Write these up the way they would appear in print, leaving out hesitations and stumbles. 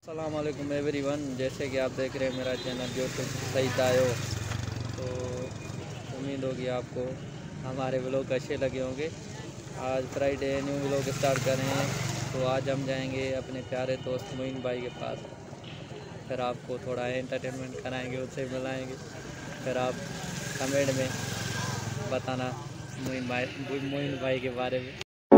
अस्सलाम वालेकुम एवरीवन। जैसे कि आप देख रहे हैं मेरा चैनल यूट्यूब सईद आयो, तो उम्मीद होगी आपको हमारे व्लॉग अच्छे लगे होंगे। आज फ्राइडे न्यू व्लॉग स्टार्ट कर रहे हैं, तो आज हम जाएंगे अपने प्यारे दोस्त मोइन भाई के पास। फिर आपको थोड़ा एंटरटेनमेंट कराएंगे, उससे मिलाएंगे। फिर आप कमेंट में बताना मोइन भाई के बारे में।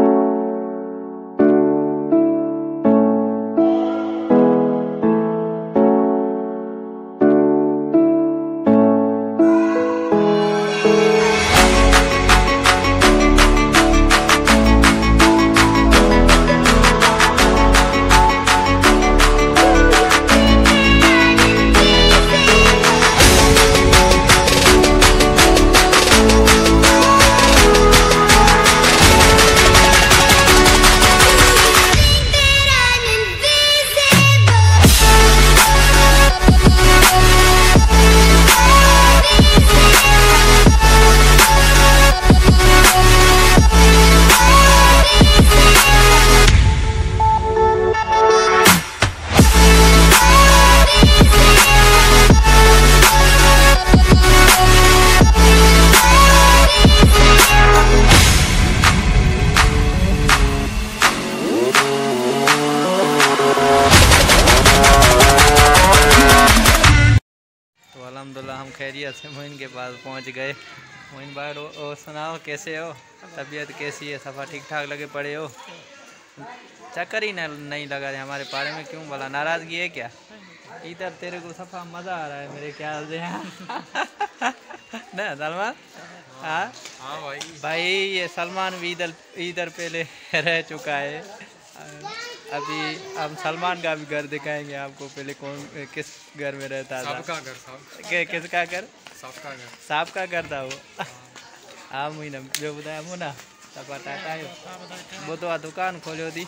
अल्हम्दुलिल्लाह हम खैरियत से मोइन के पास पहुंच गए। मोइन भाई सुनाओ, कैसे हो? तबीयत कैसी है? सफ़ा ठीक ठाक लगे पड़े हो? चक्कर ही नहीं लगा रहे हमारे पारे में, क्यों भला? नाराज़गी है क्या? इधर तेरे को सफ़ा मज़ा आ रहा है मेरे ख्याल से ना सलमान? हाँ भाई ये सलमान भी इधर पहले रह चुका है। अभी हम सलमान का भी घर दिखाएंगे आपको। पहले कौन किस घर में रहता था? किसका घर? सांप का घर था वो। हाँ मुझे जो बताया मुना सपा टाटा है वो तो दुकान खोलो थी।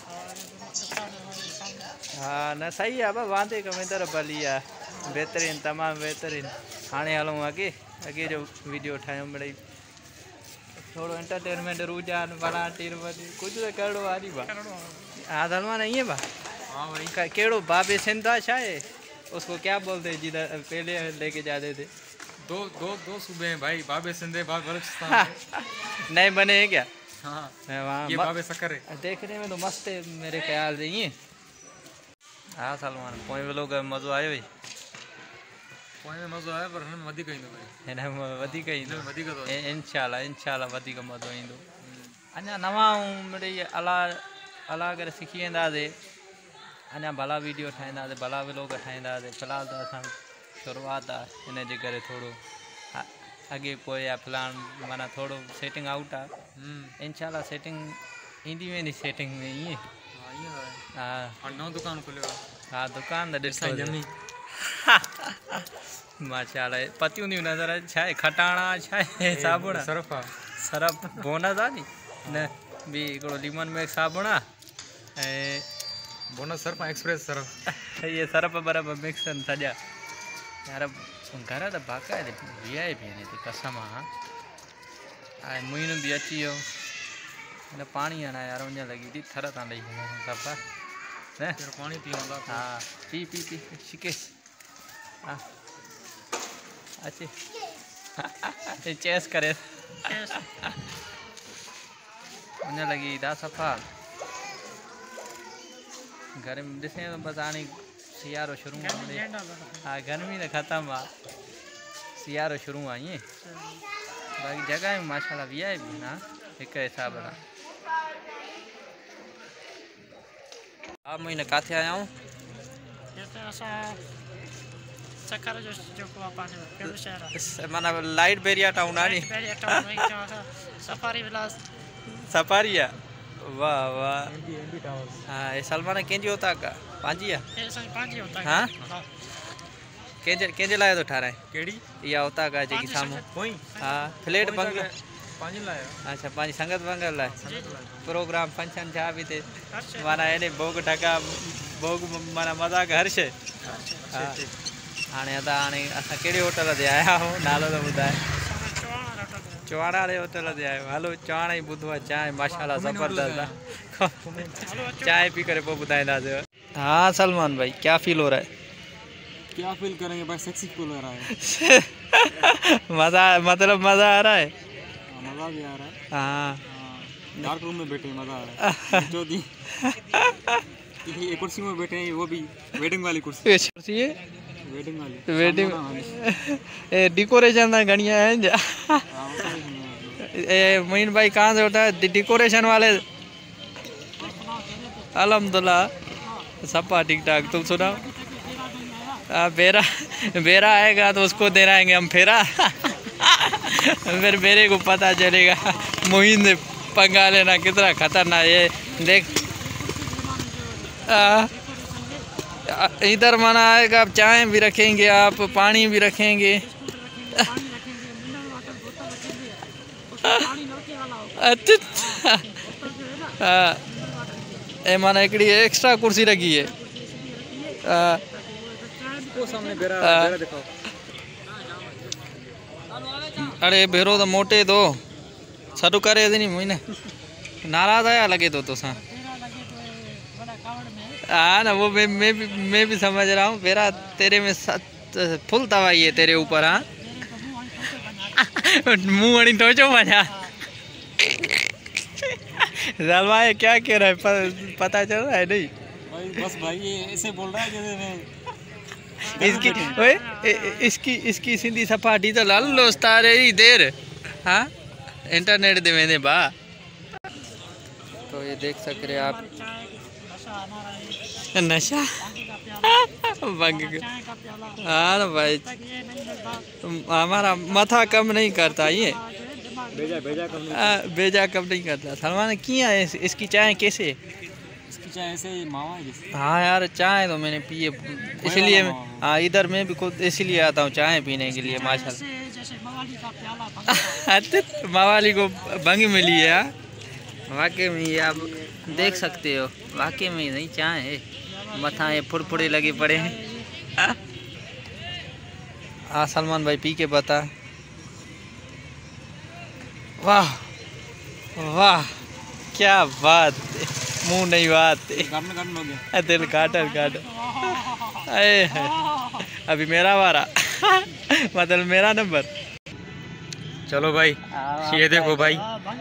हाँ न सही है अब वांदे कम इधर भली है, बेहतरीन तमाम बेहतरीन। हाणे हलूँ अगे जो वीडियो ठाहियूं मिड़ई थोड़ो एंटरटेनमेंट रुझान वराटी कुछ तो करो वाली बा। हाँ सलमान नहीं है बा? हाँ भाई केड़ो बाबे सिंधा शाये उसको क्या बोलते हैं जिधर पहले लेके जाते थे? दो सूबे हैं भाई, बाबे सिंधे बाबे बलूचिस्तान। नए बने हैं क्या? हाँ वहाँ ये बाबे शक्कर है। देखने में तो मस्त है मेरे ख्याल से ये। हाँ सलमान कोई भी लोग मज़ो आयो भाई? कोई में मज़ो आया पर हमें वधी कहीं भाई है ना वधी कहीं तो वधी का तो इंशाल्लाह वधी का मज़ो ईंदो। अञा नवां मिड़ई अला करे सिखी वेंदासीं, अञा भला वीडियो ठाहींदासीं, भला व्लॉग ठाहींदासीं। फ़िलहाल तो असां शुरुआत आहे, हिन जे करे थोरो अॻे पोइ आहे। फ़िलहाल माना थोरो सेटिंग आउट आहे। इंशाल्लाह सेटिंग ईंदी वेंदी सेटिंग में ईअं। हाँ नओं दुकान खुलियो आहे। हाँ दुकान त ॾिसो जमी माशाल्लाह पतियूं थियूं नज़र छा आहे? खटाणा छा आहे? साबुण सरफ आहे, सरफ बोनस आहे नी न ॿी हिकिड़ो लीमन मैक्स साबुण आहे ऐं बोनस सरफ एक्सप्रेस सरफ। ये सरफ बरफ मिक्स आहिनि सॼा यार। घर त बाक़ाइदे VIP आहिनि हिते कसम आहे। ऐं मुइन बि अची वियो हिन पाणी हणा यार उञ लॻी थी थर तां ॾेई सफ़ा न पाणी पीऊं। हाँ पी शिकेश हाँ अचे चेस करे उन लगी दा सफ़ा। घर में ॾिसे तो बस हाणे सियारो शुरू आहे। हाँ गर्मी तो ख़त्म आहे, सियारो शुरू आहे ईअं। बाक़ी जगह माशाल्लाह VIP ना एक हिसाब सां। आप महीने किथे आया हूँ? माना लाइट बेरिया टाउन आहे नी? सफारी आहे वाह वाह। हाँ ये सलमान कंहिंजी होता का पंहिंजी आहे? हाँ कंहिंजे लाइ थो ठाराए? कहिड़ी इहा होता का जेकी साम्हूं? हाँ फ्लैट बंगलो अच्छा पंहिंजी संगत बंगल लाइ प्रोग्राम फंक्शन छा बि थिए माना हेॾे भोग ढका भोग माना मज़ाक हर शइ। हाँ हाणे असां कहिड़ी होटल ते आया आहियूं? नालो त ॿुधाए। चौहाड़ा वाले होटल ते आयो। हलो चौहाड़ा ही ॿुधो आहे चांहि माशाल्लाह ज़बरदस्त आहे। चांहि पी करे पोइ ॿुधाईंदासीं। हाँ सलमान भाई, क्या फील हो रहा है? क्या फील करेंगे भाई, सेक्सी फील हो रहा है। मजा, मतलब मजा आ रहा है। मजा भी आ रहा है। हाँ डार्क रूम में बैठे मजा आ रहा है। जो दी एक कुर्सी में बैठे हैं, वो भी वेडिंग वाली कुर्सी है, वेडिंग वाली वेडिंग डेकोरेशन घड़िया है। मोइन भाई कहाँ से होता है डेकोरेशन वाले? अल्हम्दुलिल्लाह सपा ठीक ठाक। तुम सुनाओ? बेरा बेरा आएगा तो उसको दे रहेंगे हम फेरा। फिर मेरे को पता चलेगा मोइन से पंगा लेना कितना खतरनाक। ये देख इधर मना आएगा, आप चाय भी रखेंगे, आप पानी भी रखेंगे। ए माना एकड़ी एक्स्ट्रा कुर्सी रखी है। सामने बेरा दिखाओ। अरे भेरो तो मोटे दो सटू करे नहीं मुझे नाराज आया लगे तो सा। हाँ ना, वो मैं भी समझ रहा हूँ। मेरा तेरे में फुल दवाई है तेरे ऊपर। हाँ मुँह वणी टोचो मजा। जलवाए क्या कह रहा है पता चल रहा है नहीं? भाई बस भाई ये ऐसे बोल रहा है जैसे मैं इसकी सिंधी सपाटी तो लाल लोस्ता रही देर। हाँ इंटरनेट दे मैंने बा। तो ये देख सक रहे आप नशा बंग। हाँ ना भाई, हमारा माथा कम नहीं करता ये, बेजा कम नहीं करता। सलमान किया है इसकी चाय कैसे? इसकी चाय ऐसे ही मावा है। हाँ यार चाय तो मैंने पी है, इसलिए हाँ इधर मैं भी खुद इसलिए आता हूँ चाय पीने के लिए। माशाल्लाह मवाली को भंग मिली है। वाकई में ये आप देख सकते हो, वाकई में नहीं चाय है। मथा ये फुरफुरे लगे पड़े हैं। हाँ सलमान भाई पी के बता। वाह वाह क्या बात, मुंह नहीं बात। दिल काटर काटर। अभी मेरा वारा मतलब मेरा नंबर। चलो भाई ये देखो भाई,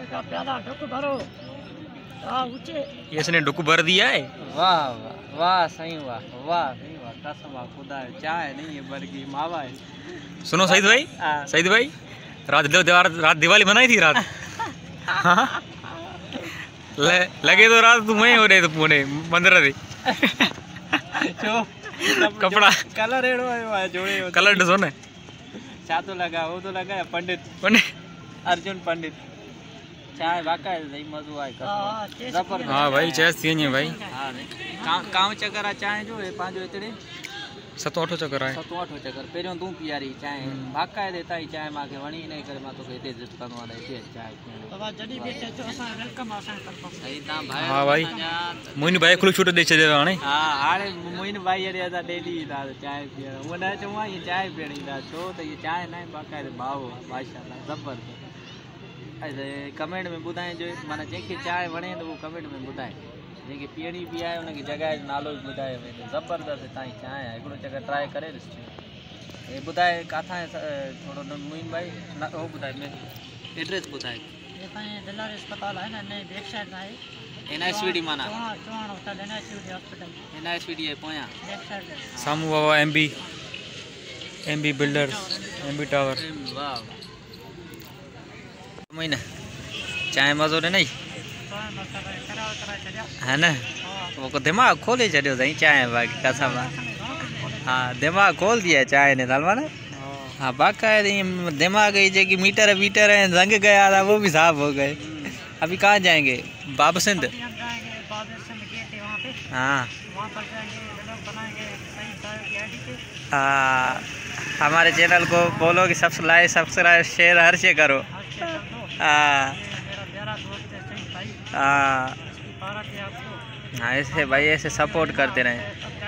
इसने डुक भर दिया है। वाह वाह वाह सही वाह वाह सही वाह कसम खुदा है। चाय नहीं है बल्कि मावा है। सुनो सईद भाई, सईद भाई रात दिवाली मनाई थी रात। हाँ लगे तो रात तुम्हें हो रहे तो पुणे मंदिर रे कपड़ा कलर एड़ो है जोड़े कलर डसो ने चा तो लगा वो तो लगा पंडित अर्जुन पंडित। चाय वाका है नहीं मजो आए कसम। हाँ भाई चाय थी नहीं भाई। हाँ काव चक्कर चाय जो है पांचो इतने 7-8 चक्कर आए। 7-8 चक्कर पहिरियों तू पियारी चाय वाका है देता ही चाय मां के वणी नहीं करे मां तो कहते जिस करवा दे चाय बाबा जदी बेटे जो असा वेलकम असा करतो सही ता भाई। हां भाई मोइन भाई खुल छूट दे छे हाणे। हां हाणे मोइन भाई अरे असा डेली दा चाय पिया वना चवा ये चाय पीणी दा छो तो ये चाय ना वाका है भाव माशाल्लाह जबरदस्त। ऐसे कमेंट में बुधाए जो माना जेके चाय वणे तो वो कमेंट में बुधाए, जेके पीणी भी आए उनकी जगह नालो बुधाए। जबरदस्त ताई चाय है एकड़ो चक्कर ट्राई करे ॾिसजो। ये बुधाए काथा है थोड़ो मोइन भाई ना वो बुधाए मैं एड्रेस बुधाए। ये ताई दिलार अस्पताल है ना नई बैक साइड है एनएसवीडी माना Chauhan hotel NSVD hospital NSVD है पोया बैक साइड सामू बाबा एमबी बिल्डर्स एमबी टावर। वाह महीना चाय मज़ो ने नहीं है ना, वो दिमाग खोले चढ़ो सही चाय बाकी कसम। हाँ दिमाग खोल दिया चाय ने सलमान। हाँ बाकायदे दिमाग की मीटर है रंग गया था वो भी साफ हो गए। अभी कहाँ जाएंगे? बाबा सिंध। हाँ हमारे चैनल को बोलो कि सब्सक्राइब शेयर हर से करो। हाँ ऐसे भाई ऐसे सपोर्ट करते रहें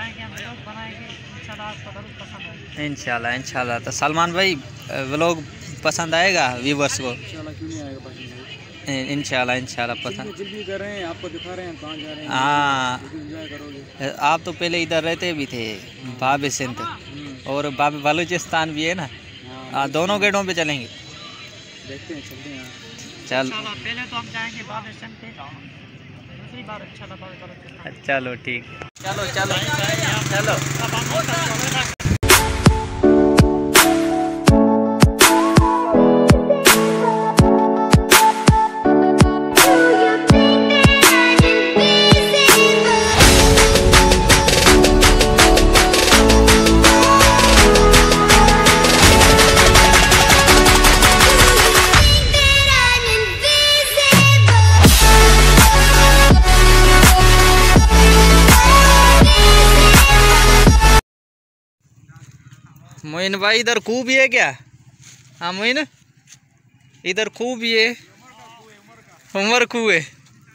इंशाल्लाह इंशाल्लाह। तो सलमान भाई व्लॉग पसंद आएगा व्यूवर्स को? इंशाल्लाह इंशाल्लाह पसंद। जल्दी कर रहे हैं, आपको दिखा रहे हैं कहाँ जा रहे हैं। हाँ, एंजॉय करोगे। आप तो पहले इधर रहते भी थे, बाब सिंध और बाब बलूचिस्तान भी है ना। हाँ, दोनों गेटों पे चलेंगे। देखते हैं, चलते हैं। चल पहले तो हम जाएंगे बाब सिंध पे, दूसरी बार इंशाल्लाह। चलो ठीक, चलो चलो चलो। मोइन भाई इधर खूब ही है क्या? हाँ मोइन, इधर खूब ही है, उमर खूह है।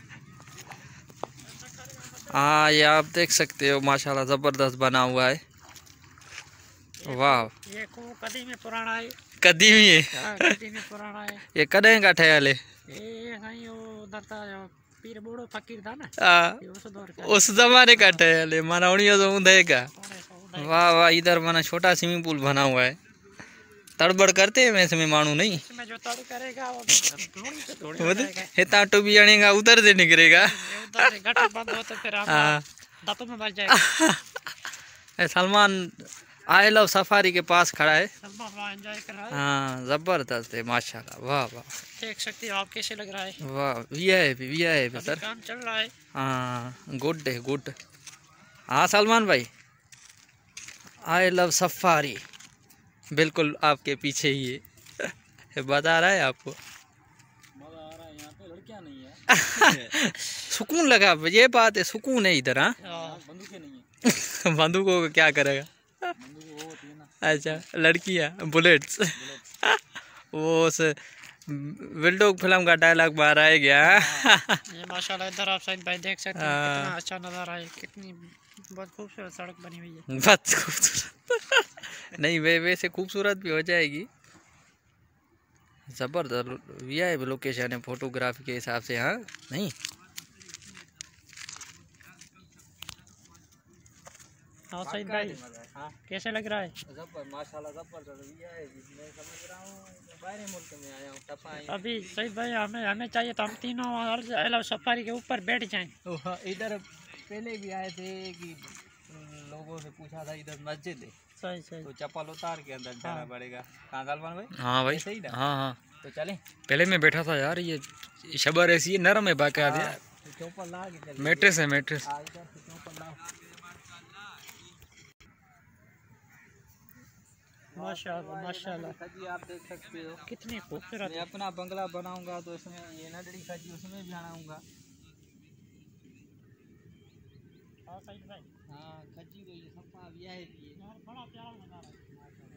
हाँ, ये आप देख सकते हो माशाल्लाह ज़बरदस्त बना हुआ है। वाह, ये खूह कदीमी पुराना है। कदीमी है। कदीमी पुराना है। ये कदें का ठहल है? ये नहीं, वो दरता पीर बूढ़ो फकीर था ना, उस दौर का, उस जमाने का ठहल है। माना 1900 का। वाह वाह, इधर माना छोटा स्विमिंग पूल बना हुआ है। तड़बड़ करते हैं वैसे में मानू नहीं, इसमें जो तड़ करेगा वो धोनी से धोनी हो जाएगा। हिता टोबी आनेगा उधर से निकलेगा। उधर से गटर बंद हो तो फिर हम दांतों में बच जाएगा। सलमान आई लव सफारी के पास खड़ा है। सलमान वहाँ एंजॉय कर रहा है। हाँ, जबरदस्त है माशाल्लाह। वाह वाह, देख सकते हो आप कैसे लग रहा है। वाह, वीआईपी सर। काम चल रहा है। हाँ, गुड है गुड। हाँ सलमान भाई, आई लव सफारी बिल्कुल आपके पीछे ही है। बता रहा है आपको, मजा आ रहा है। यहाँ पे लड़कियाँ नहीं है। सुकून लगा, ये बात है, सुकून है इधर। हाँ, बंदूकें नहीं है। बंदूकों को क्या करेगा? बंदूक वो होती है ना। अच्छा, लड़कियाँ बुलेट्स। वो उस विल्डोग फिल्म का डायलॉग मारा है क्या? ये माशाल्लाह इधर आप साइड भाई देख सकते हैं कितना अच्छा नज़ारा है, कितनी बहुत खूबसूरत सड़क बनी हुई है। बहुत खूबसूरत। नहीं, वैसे खूबसूरत भी हो जाएगी। ज़बरदस्त वीआईपी लोकेशन है फोटोग्राफी के हिसाब से। हाँ नहीं, हाँ सईद भाई कैसे लग रहा है? माशाल्लाह ज़बरदस्त वीआईपी। मैं समझ रहा हूँ बाहरी मुल्क में आया हूँ, टपाई। अभी सईद भाई हमें चाहिए तो हम तीनों आई लव सफारी के ऊपर बैठ जाएं। इधर पहले भी आए थे कि लोगों से पूछा था, इधर मस्जिद है, सही सही, तो चप्पल उतार के अंदर जाना पड़ेगा। कहाँ सलमान भाई? हाँ भाई, सही ना? हाँ हाँ, तो चलें। पहले मैं बैठा था यार, ये शबर ऐसी है, नरम है बाकायदा। चौपर ला के चलें। मैट्रेस है, मैट्रेस। माशाल्लाह माशाल्लाह, खजी आप देख सकते हो कितनी खूबसूरत। मैं अपना बंगला बनाऊंगा तो इसमें ये नडड़ी खजी उसमें भी बनाऊंगा। हाँ सईद भाई, हाँ, खजी को ये सफा वीआईपी है। बड़ा प्यारा नज़ारा है।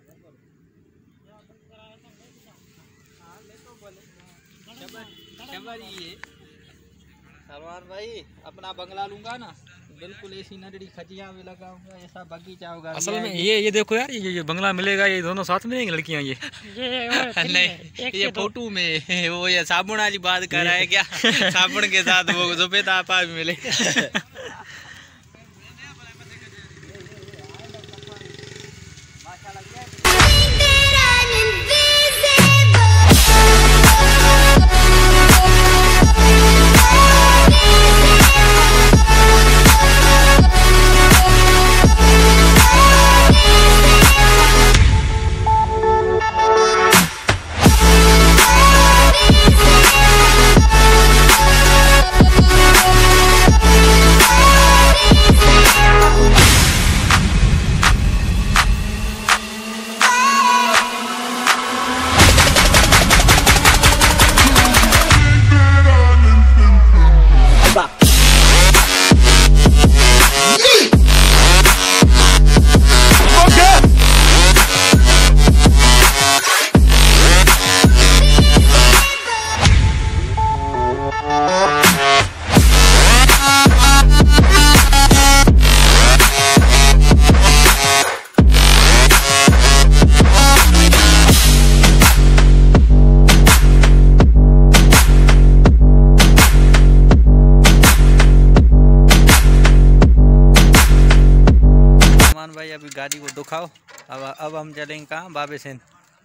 हाँ, ले तो बोले शबर ही है। सलमान भाई, अपना बंगला लूंगा ना, बिल्कुल ऐसी नडड़ी खजियाँ भी लगाऊंगा, ऐसा बगीचा होगा। असल में ये देखो यार, ये बंगला मिलेगा, ये दोनों साथ में रहेंगी लड़कियाँ। ये नहीं, ये फोटो में वो ये साबुन वाली बात कर रहा है क्या? साबुन के साथ वो जुबेदा आपा भी मिले। गाड़ी को दुखाओ। अब हम चलेंगे कहाँ? बाबे सिंध।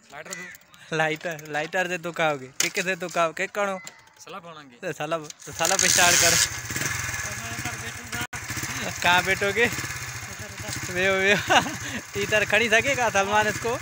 लाइटर से दुखाओगे? किक से दुखाओ? किक करो साला पे स्टार्ट करो। कहाँ बैठोगे? वे इधर खड़ी सकेगा सलमान इसको?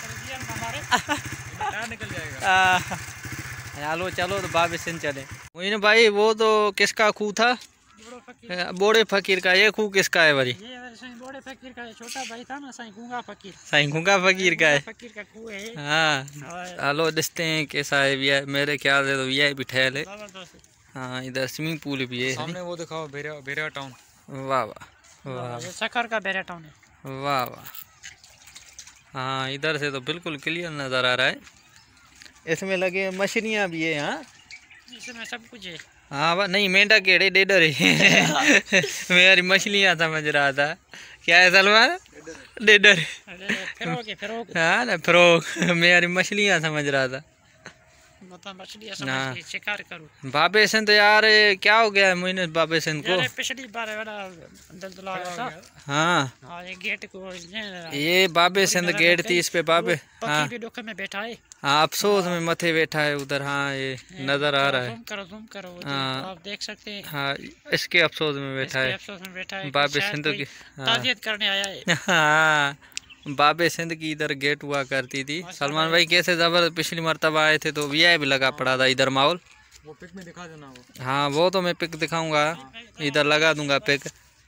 निकल जाएगा। चलो चलो तो बाबे सिंध चले। मोइन भाई वो तो किसका खूह था? बोड़े फकीर का। ये खूह किसका है भाई? बोड़े फकीर का छोटा भाई था ना, साईं गूंगा फकीर। साईं गूंगा फकीर का है। फकीर का खूह है। हाँ चलो देखते हैं कैसा है। वी मेरे ख्याल से तो वी भी ठहल है। हाँ इधर स्विमिंग पूल भी है। सामने वो दिखाओ बेरिया टाउन। वाह वाह वाह, ये सखर का बेरिया टाउन है। वाह वाह। हाँ इधर से तो बिल्कुल क्लियर नज़र आ रहा है। इसमें लगे मछलियाँ भी है। हाँ इसमें सब कुछ है। हाँ नहीं मेंढक केड़े डेडर है। मेरी मछलियाँ समझ रहा था। क्या है सलमान? डेडर। फिरोग। हाँ ना फ्रोग। मेरी मछलियाँ समझ रहा था। मतलब मछलियाँ समझ के शिकार करूँ। बाबे सिंध यार क्या हो गया है मोइन बाबे सिंध को? पिछली बार वाला दलदला आया था। हाँ ये गेट को ये बाबे सिंध गेट थी, इस पे बाबे। हाँ भी दुख में बैठा है। हाँ अफसोस में मथे बैठा है उधर। हाँ ये नजर आ रहा है। जूम करो हाँ आप देख सकते हैं। हाँ इसके अफसोस में बैठा है। अफसोस में बैठा है। बाबे सिंध की ताज़ियत करने आया है। हाँ बाबे सिंध की इधर गेट हुआ करती थी। सलमान भाई कैसे जबरदस्त पिछली मरतबा आए थे तो वी भी लगा पड़ा था इधर माहौल। वो पिक में दिखा देना वो। हाँ वो तो मैं पिक दिखाऊंगा, इधर लगा दूंगा पिक।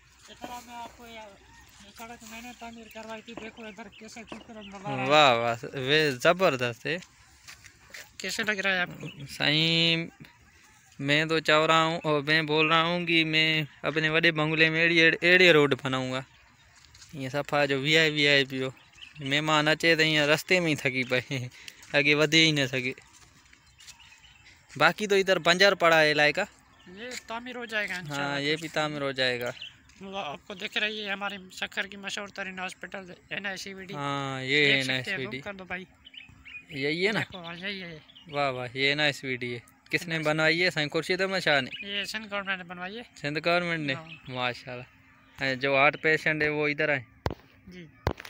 वाह वाह वे जबरदस्त है। कैसे लग रहा है आपको? साईं मैं तो चाह रहा हूँ और मैं बोल रहा हूँ कि मैं अपने बड़े बंगले में एड़े रोड बनाऊँगा। ये सफ़ा जो वी आई पी हो मेहमान अचे तो ईअं रस्ते में ही थकी पए, आगे वधे ही न सके। बाकी तो इधर बंजर पड़ा है इलाका। ये तामीर हो जाएगा। हाँ ये भी तामीर हो जाएगा। आपको दिख रही है हमारे सखर की मशहूर तरीन हॉस्पिटल NICVD। हाँ ये है NICVD। कर दो भाई, यही है ना? यही है। वाह वाह ये NICVD है। किसने बनवाई है? साईं खुर्शीद अहमद शाह ने? ये सिंध गवर्नमेंट ने बनवाई है। सिंध गवर्नमेंट ने? माशाल्लाह। जो हार्ट पेशेंट है वो इधर आए जी।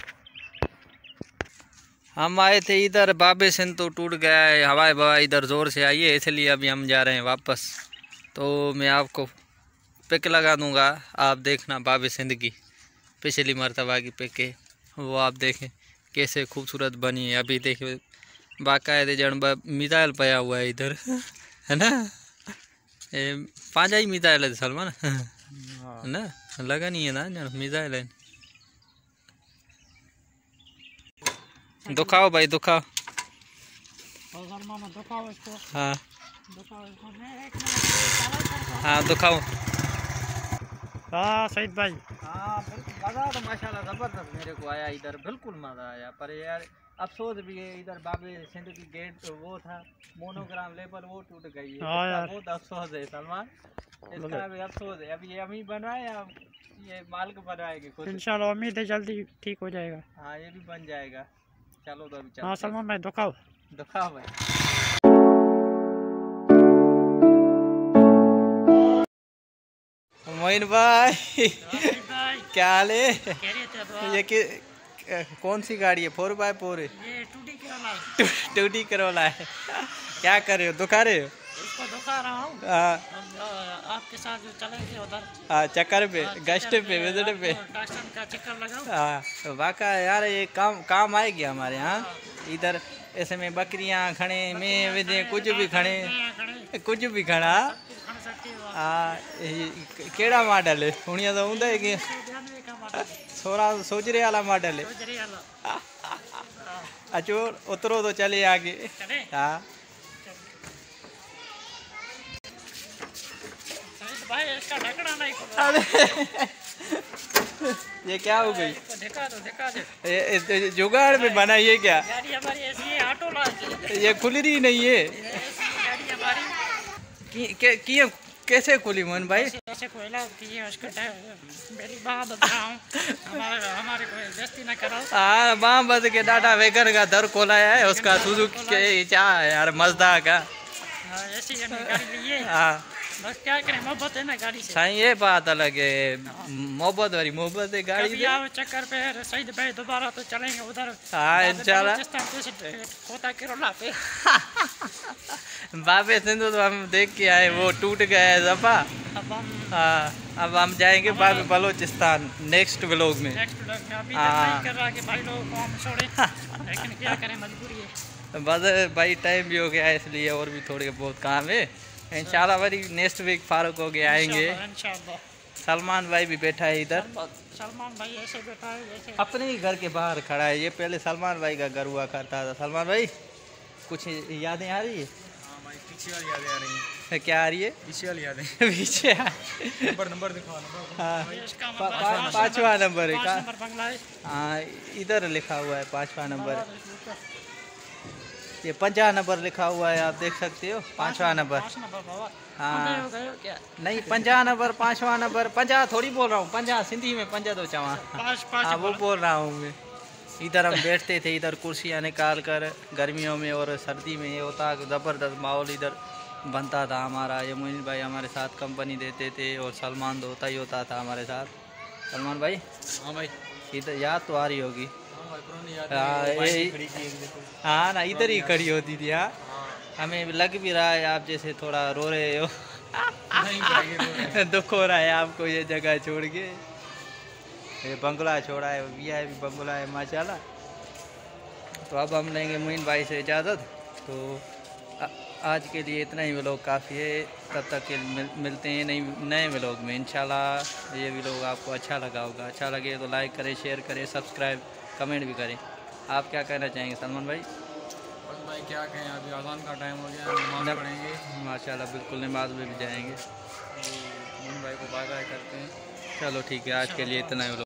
हम आए थे इधर, बाबे सिंध तो टूट गया है, हवाई बवाई इधर ज़ोर से आई है, इसलिए अभी हम जा रहे हैं वापस। तो मैं आपको पिक लगा दूंगा, आप देखना बाबे सिंध की पिछली मरतबा की पिक है वो आप देखें कैसे खूबसूरत बनी है। अभी देखिए बाकायदे जन मिसाइल पाया हुआ है इधर, है ना? 5 ही मिसाइल है सलमान, है ना? लगा नहीं है ना जन मिसाइल है। दुखाओ भाई दुखाओ। हाँ हाँ दुखाओ। हाँ सईद भाई। हाँ मज़ा तो माशाल्लाह ज़बरदस्त मेरे को आया इधर, बिल्कुल मज़ा आया। पर यार अफसोस भी है इधर बाबे सिंध की गेट वो था मोनोग्राम लेवल वो टूट गई है। बहुत अफसोस है सलमान, इसका भी अफसोस है। अभी ये हम ही बनवाए या ये मालिक बनवाएंगे खुद? इंशाल्लाह उम्मीद है जल्दी ठीक हो जाएगा। हाँ ये भी बन जाएगा। चलो तो अभी हाँ सलमान भाई दुखाओ दुखाओ भाई। मोइन भाई क्या हाल है? ये कौन सी गाड़ी है? 4x4 है? ये टूटी करोला है। क्या कर रहे हो? दुखा रहे हो? इसको दुखा रहा हूँ। आपके साथ जो चलेंगे उधर। हाँ चक्कर पे, गश्त पे, विजिट पे। का चक्कर लगाओ। हाँ तो वाक़ा यार ये काम आएगी हमारे यहाँ इधर। इसमें बकरियाँ खड़े, मैं विधे कुछ भी खड़े, कुछ भी खड़ा। हाँ केड़ा मॉडल है? हुणिया तो हूंदा है कि 16 सोजरे वाला मॉडल है। अचो उतरो तो चले आगे। हाँ भाई इसका ढकना नहीं। अरे ये क्या हो गई? दिखा दो। ये जुगाड़ में बना ये क्या? गाड़ी हमारी ऐसी है, ऑटो ला ये खुल रही नहीं है। गाड़ी हमारी कैसे खुली मोहन भाई? ऐसे खोला कि ये उसका मेरी बात बताऊं, हमारे को बेइज्जती ना करो। हाँ बाँ बद के डाटा वेगन का दर खोलाया है उसका, सुजुकी के क्या है यार मजदा का। ऐसी गाड़ी ली है। हाँ बस क्या करें, मोहब्बत है ना गाड़ी से। साईं ये बात अलग है, मोहब्बत वाली मोहब्बत है गाड़ी कभी से। आओ चक्कर पे सईद भाई, दोबारा तो चलेंगे उधर। हाँ इंशाल्लाह। होता केरला पे बाबे सिंधु तो हम देख के आए, वो टूट गया है दफा। अब हम हाँ अब हम जाएंगे बाबे बलोचिस्तान नेक्स्ट व्लॉग में। नेक्स्ट व्लॉग में अभी हाँ। नहीं कर रहा कि भाई लोगों को हम छोड़े, लेकिन क्या करें, मजबूरी है। बस भाई टाइम भी हो गया है, इसलिए और भी थोड़े बहुत काम है। इंशाल्लाह भाई नेक्स्ट वीक फारूक हो गए आएंगे। इंशाल्लाह। सलमान भाई भी बैठा है इधर, सलमान भाई ऐसे बैठा है जैसे अपने ही घर के बाहर खड़ा है। ये पहले सलमान भाई का घर हुआ करता था। सलमान भाई कुछ यादें आ रही है? हाँ भाई, पीछे वाली यादें आ रही हैं। क्या आ रही है? पीछे वाली यादें। पीछे नंबर दिखाओ, नंबर। हाँ भाई इसका पाँचवा नंबर है 5 का? नंबर बंगला है। हाँ इधर लिखा हुआ है 5वां नंबर। ये 50 नंबर लिखा हुआ है, आप देख सकते हो 5वां नंबर। 5 नंबर बाबा। हाँ हो गए हो क्या? नहीं 50 नंबर 5वां नंबर। 50 थोड़ी बोल रहा हूँ, 50 सिंधी में 50 तो चावा। 5 हाँ वो बोल रहा हूँ मैं। इधर हम बैठते थे, इधर कुर्सियाँ निकाल कर गर्मियों में और सर्दी में। ये होता ज़बरदस्त माहौल इधर बनता था हमारा। ये मोइन भाई हमारे साथ कंपनी देते थे और सलमान तो होता था हमारे साथ। सलमान भाई हाँ भाई, इधर याद तो आ रही होगी। हाँ भाई, पुरानी यादें। हाँ, बाइक ये- खड़ी की एक देखो। हाँ ना इधर ही खड़ी होती थी। हाँ हाँ, हमें लग भी रहा है आप जैसे थोड़ा रो रहे हो। नहीं भाई, दुख हो रहा है आपको ये जगह छोड़ के। ये बंगला छोड़ा है, VIP बंगला है माशाल्लाह। तो अब हम लेंगे मोइन भाई से इजाज़त। तो आज के लिए इतना ही व्लॉग काफ़ी है। तब तक के मिलते हैं नए व्लॉग में इंशाल्लाह। ये व्लॉग आपको अच्छा लगा होगा। अच्छा लगे तो लाइक करें, शेयर करें, सब्सक्राइब, कमेंट भी करें। आप क्या कहना चाहेंगे सलमान भाई? बस भाई क्या कहें, अभी अज़ान का टाइम हो गया, नमाज़ पढ़ेंगे। माशाल्लाह बिल्कुल, नमाज में भी जाएंगे। तो मोइन भाई को बाय बाय करते हैं। चलो ठीक है, आज के लिए इतना ही व्लॉग।